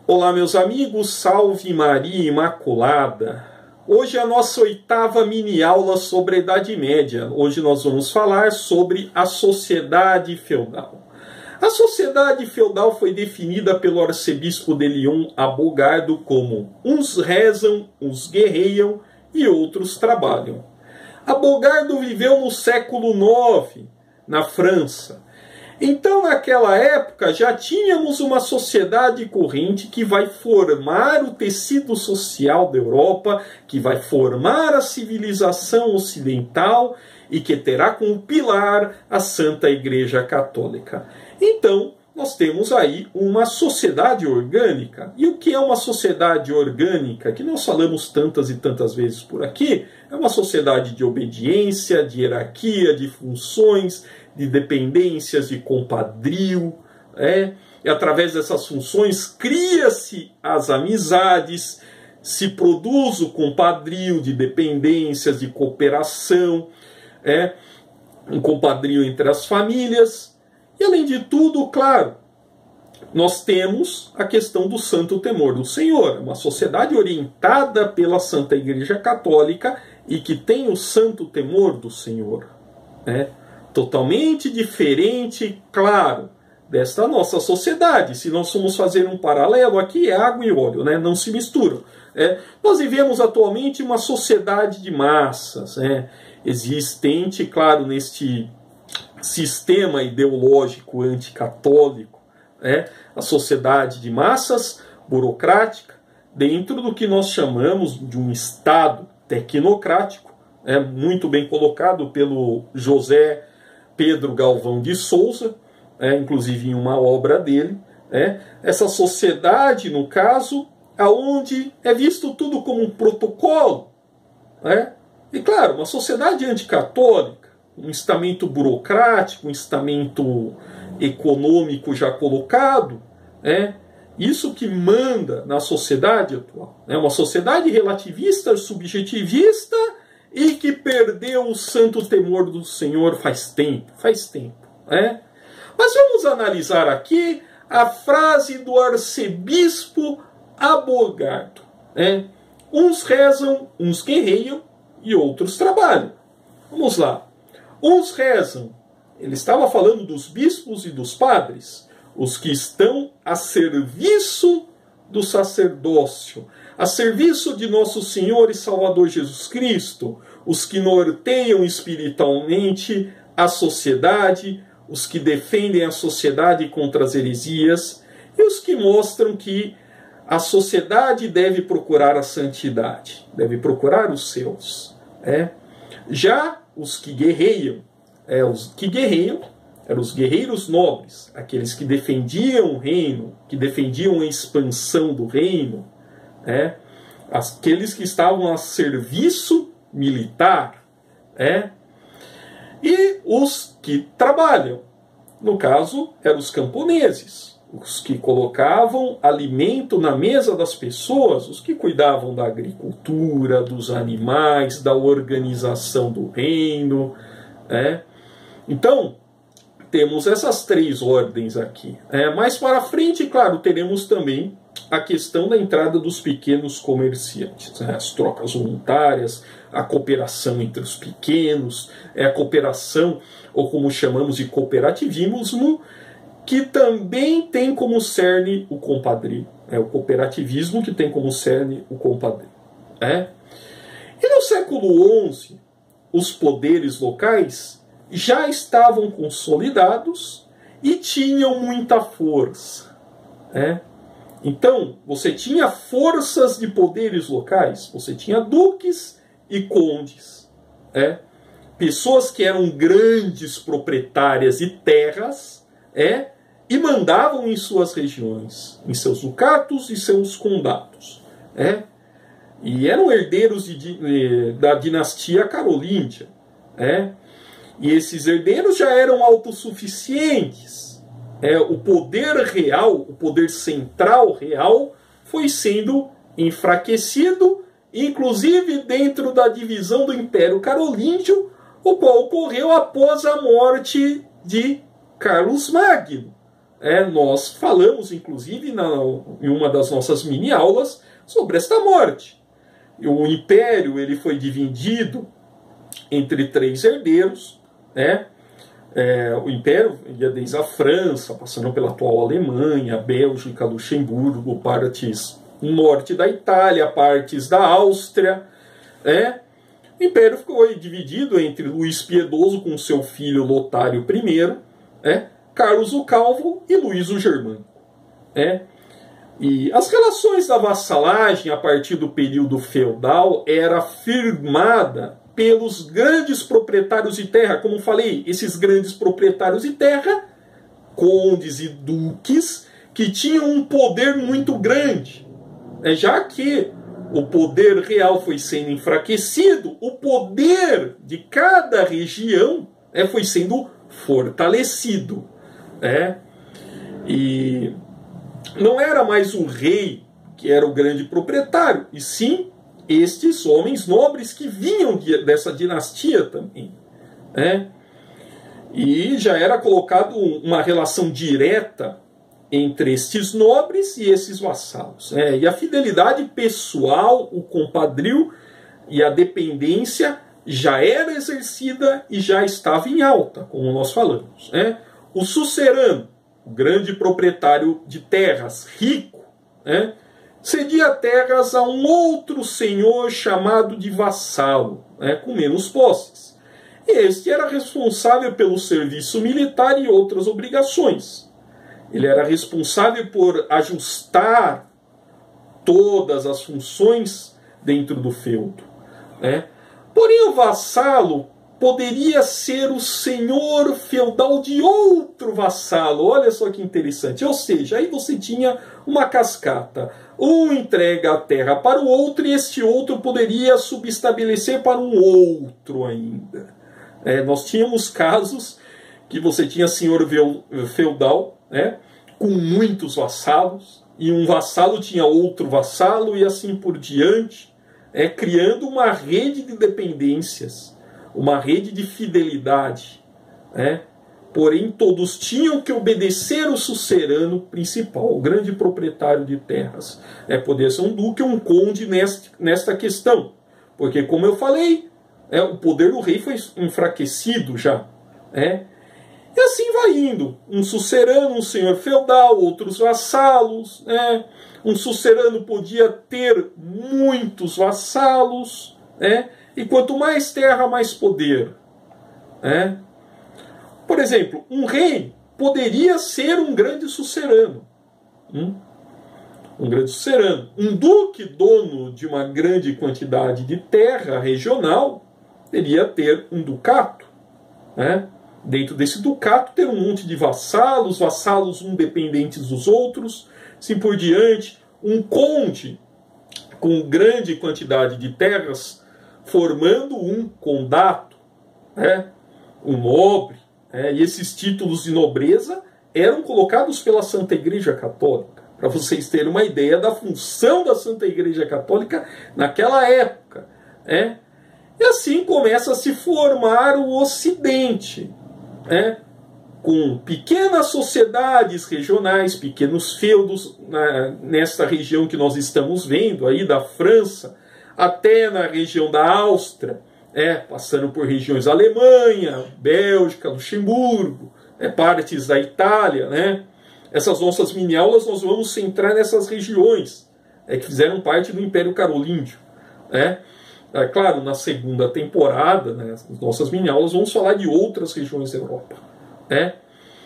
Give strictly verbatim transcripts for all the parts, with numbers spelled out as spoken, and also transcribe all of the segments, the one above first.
Olá, meus amigos, salve Maria Imaculada. Hoje é a nossa oitava mini-aula sobre a Idade Média. Hoje nós vamos falar sobre a sociedade feudal. A sociedade feudal foi definida pelo arcebispo de Lyon, Abogardo, como uns rezam, uns guerreiam e outros trabalham. Abogardo viveu no século nove, na França. Então, naquela época, já tínhamos uma sociedade corrente que vai formar o tecido social da Europa, que vai formar a civilização ocidental e que terá como pilar a Santa Igreja Católica. Então, nós temos aí uma sociedade orgânica. E o que é uma sociedade orgânica? Que nós falamos tantas e tantas vezes por aqui. É uma sociedade de obediência, de hierarquia, de funções, de dependências, de compadrio. É? E através dessas funções cria-se as amizades, se produz o compadrio de dependências, de cooperação, é? um compadrio entre as famílias. E, além de tudo, claro, nós temos a questão do santo temor do Senhor. Uma sociedade orientada pela Santa Igreja Católica e que tem o santo temor do Senhor. Né? Totalmente diferente, claro, desta nossa sociedade. Se nós formos fazer um paralelo aqui, é água e óleo, né? Não se misturam. É, nós vivemos atualmente uma sociedade de massas, né? Existente, claro, neste sistema ideológico anticatólico, né? A sociedade de massas burocrática, dentro do que nós chamamos de um Estado tecnocrático, é muito bem colocado pelo José Pedro Galvão de Souza, é, inclusive em uma obra dele. É, essa sociedade, no caso, aonde é visto tudo como um protocolo. É, e claro, uma sociedade anticatólica, um estamento burocrático, um estamento econômico já colocado, é isso que manda na sociedade atual. É uma sociedade relativista, subjetivista e que perdeu o santo temor do Senhor faz tempo, faz tempo. É? Mas vamos analisar aqui a frase do arcebispo Abogardo. É? Uns rezam, uns guerreiam e outros trabalham. Vamos lá. Uns rezam, ele estava falando dos bispos e dos padres, os que estão a serviço do sacerdócio, a serviço de nosso Senhor e Salvador Jesus Cristo, os que norteiam espiritualmente a sociedade, os que defendem a sociedade contra as heresias e os que mostram que a sociedade deve procurar a santidade, deve procurar os seus. É? Já os que guerreiam, é, os que guerreiam eram os guerreiros nobres, aqueles que defendiam o reino, que defendiam a expansão do reino, é, aqueles que estavam a serviço militar, é, e os que trabalham, no caso, eram os camponeses, os que colocavam alimento na mesa das pessoas, os que cuidavam da agricultura, dos animais, da organização do reino. É. Então, temos essas três ordens aqui. É, mais para frente, claro, teremos também a questão da entrada dos pequenos comerciantes, né? As trocas voluntárias, a cooperação entre os pequenos, é a cooperação, ou como chamamos de cooperativismo, que também tem como cerne o compadrio. É o cooperativismo que tem como cerne o compadrio. É? E no século onze, os poderes locais já estavam consolidados e tinham muita força. É? Então, você tinha forças de poderes locais, você tinha duques e condes. É? Pessoas que eram grandes proprietárias de terras, é? E mandavam em suas regiões, em seus ducados e seus condados. É? E eram herdeiros de, de, da dinastia carolíngia. É? E esses herdeiros já eram autossuficientes. É? O poder real, o poder central real, foi sendo enfraquecido, inclusive dentro da divisão do Império Carolíngio, o qual ocorreu após a morte de Carlos Magno. é, nós falamos, inclusive, na, em uma das nossas mini-aulas, sobre esta morte. O império ele foi dividido entre três herdeiros, né? É, o império ia desde a França, passando pela atual Alemanha, Bélgica, Luxemburgo, partes norte da Itália, partes da Áustria, né? O império ficou dividido entre Luís Piedoso com seu filho Lotário I, né? Carlos o Calvo e Luís o Germânico, né? E as relações da vassalagem a partir do período feudal era firmada pelos grandes proprietários de terra. Como falei, esses grandes proprietários de terra, condes e duques, que tinham um poder muito grande. Já que o poder real foi sendo enfraquecido, o poder de cada região foi sendo fortalecido. É? E não era mais o rei que era o grande proprietário, e sim estes homens nobres que vinham dessa dinastia também. Né? E já era colocado uma relação direta entre estes nobres e esses vassalos. Né? E a fidelidade pessoal, o compadrio e a dependência já era exercida e já estava em alta, como nós falamos. Né? O sucerano, o grande proprietário de terras, rico, né, cedia terras a um outro senhor chamado de vassalo, né, com menos posses. Este era responsável pelo serviço militar e outras obrigações. Ele era responsável por ajustar todas as funções dentro do feudo. Né? Porém, o vassalo poderia ser o senhor feudal de outro vassalo. Olha só que interessante. Ou seja, aí você tinha uma cascata. Um entrega a terra para o outro e este outro poderia subestabelecer para um outro ainda. É, nós tínhamos casos que você tinha senhor feudal, né, com muitos vassalos, e um vassalo tinha outro vassalo e assim por diante, é, criando uma rede de dependências, uma rede de fidelidade, né? Porém, todos tinham que obedecer o sucerano principal, o grande proprietário de terras. É, poderia ser um duque ou um conde nesta, nesta questão, porque, como eu falei, é, o poder do rei foi enfraquecido já. Né? E assim vai indo. Um sucerano, um senhor feudal, outros vassalos. Né? Um sucerano podia ter muitos vassalos, né? E quanto mais terra, mais poder. Né? Por exemplo, um rei poderia ser um grande sucerano. Hum? Um grande sucerano. Um duque, dono de uma grande quantidade de terra regional, teria ter um ducato. Né? Dentro desse ducato, ter um monte de vassalos, vassalos um dependentes dos outros, assim por diante. Um conde com grande quantidade de terras, formando um condato, né? Um nobre. É, e esses títulos de nobreza eram colocados pela Santa Igreja Católica, para vocês terem uma ideia da função da Santa Igreja Católica naquela época. É. E assim começa a se formar o Ocidente, é, com pequenas sociedades regionais, pequenos feudos na, nesta região que nós estamos vendo, aí da França, até na região da Áustria, É, passando por regiões da Alemanha, Bélgica, Luxemburgo, é, partes da Itália. Né? Essas nossas mini-aulas nós vamos centrar nessas regiões é, que fizeram parte do Império Carolíngio. Né? É, claro, na segunda temporada, né, nas nossas mini-aulas, vamos falar de outras regiões da Europa. Né?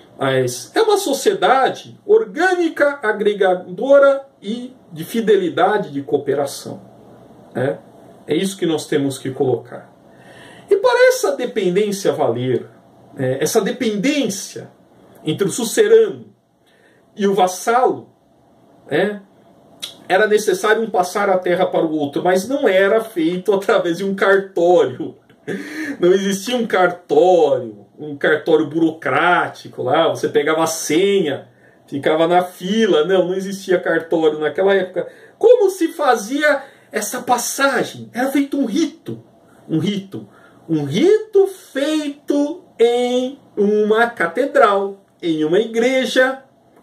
Mas é uma sociedade orgânica, agregadora e de fidelidade, de cooperação. Né? É isso que nós temos que colocar. E para essa dependência valer, é, essa dependência entre o sucerano e o vassalo, é, era necessário um passar a terra para o outro, mas não era feito através de um cartório. Não existia um cartório, um cartório burocrático lá, você pegava a senha, ficava na fila. Não, não existia cartório naquela época. Como se fazia essa passagem? Era feito um rito, um rito. Um rito feito em uma catedral, em uma igreja,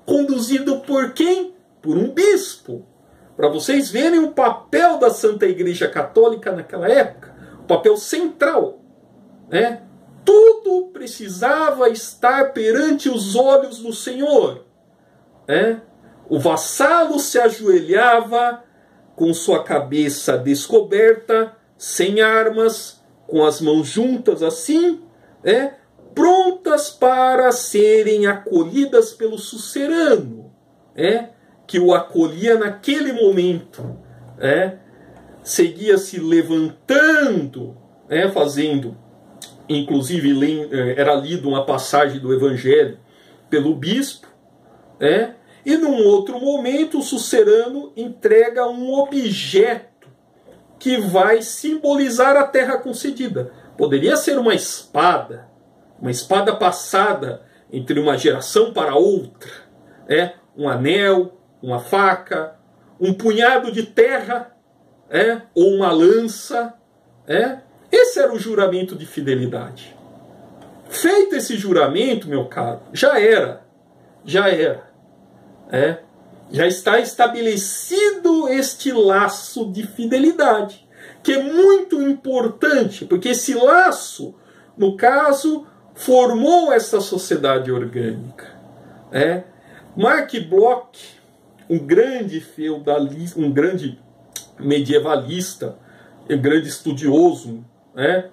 conduzido por quem? Por um bispo. Para vocês verem o papel da Santa Igreja Católica naquela época, o papel central, né? Tudo precisava estar perante os olhos do Senhor, né? O vassalo se ajoelhava com sua cabeça descoberta, sem armas, com as mãos juntas assim, né? Prontas para serem acolhidas pelo sucerano, né? Que o acolhia naquele momento, né? Seguia se levantando, né? Fazendo, inclusive era lido uma passagem do Evangelho pelo bispo, né? E num outro momento o sucerano entrega um objeto que vai simbolizar a terra concedida. Poderia ser uma espada, uma espada passada entre uma geração para outra, é um anel, uma faca, um punhado de terra, é, ou uma lança. É. Esse era o juramento de fidelidade. Feito esse juramento, meu caro, já era, já era. É, já está estabelecido este laço de fidelidade, que é muito importante, porque esse laço, no caso, formou essa sociedade orgânica. É. Mark Bloch, um grande feudalista, um grande medievalista, um grande estudioso, né,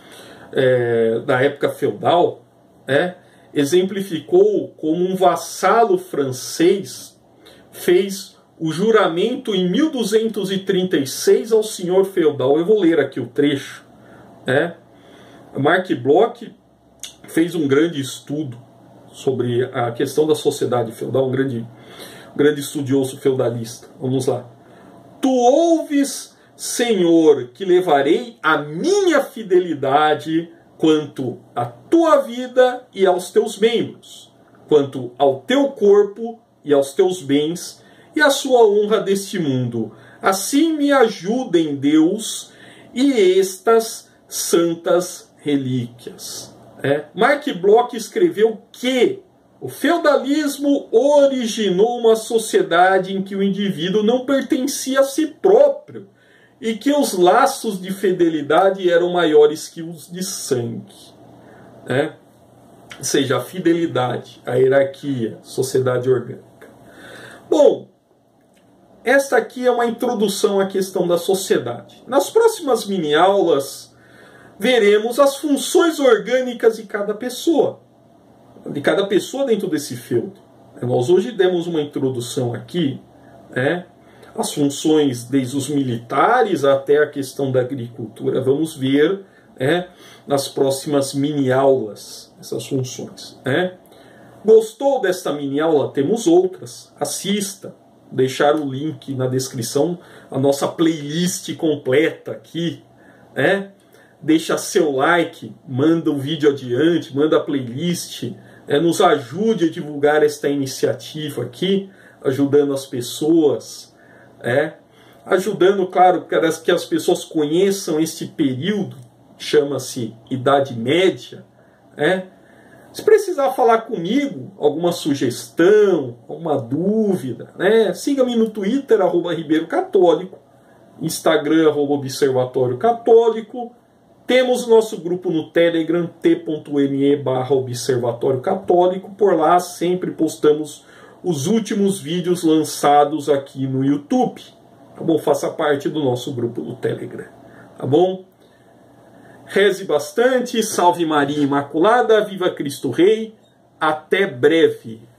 é, da época feudal, né, exemplificou como um vassalo francês fez o juramento em mil duzentos e trinta e seis ao senhor feudal. Eu vou ler aqui o trecho. Né? Mark Bloch fez um grande estudo sobre a questão da sociedade feudal, um grande, um grande estudioso feudalista. Vamos lá. Tu ouves, Senhor, que levarei a minha fidelidade quanto à tua vida e aos teus membros, quanto ao teu corpo e aos teus bens, e à sua honra deste mundo. Assim me ajudem Deus e estas santas relíquias. É. Mark Bloch escreveu que o feudalismo originou uma sociedade em que o indivíduo não pertencia a si próprio e que os laços de fidelidade eram maiores que os de sangue. É. Ou seja, a fidelidade, a hierarquia, sociedade orgânica. Bom, esta aqui é uma introdução à questão da sociedade. Nas próximas mini-aulas, veremos as funções orgânicas de cada pessoa. De cada pessoa dentro desse feudo. Nós hoje demos uma introdução aqui, né, as funções desde os militares até a questão da agricultura. Vamos ver, né, nas próximas mini-aulas essas funções. Né. Gostou desta mini-aula? Temos outras. Assista. Deixar o link na descrição, a nossa playlist completa aqui. Né. Deixa seu like, manda o vídeo adiante, manda a playlist. É, nos ajude a divulgar esta iniciativa aqui, ajudando as pessoas, é, ajudando, claro, para que as pessoas conheçam este período, chama-se Idade Média. É. Se precisar falar comigo, alguma sugestão, alguma dúvida, né, siga-me no Twitter, arroba Ribeiro Católico, Instagram, arroba Observatório Católico. Temos nosso grupo no Telegram, t.me barra Observatório Católico. Por lá sempre postamos os últimos vídeos lançados aqui no YouTube. Tá bom? Faça parte do nosso grupo no Telegram. Tá bom? Reze bastante, salve Maria Imaculada, viva Cristo Rei. Até breve.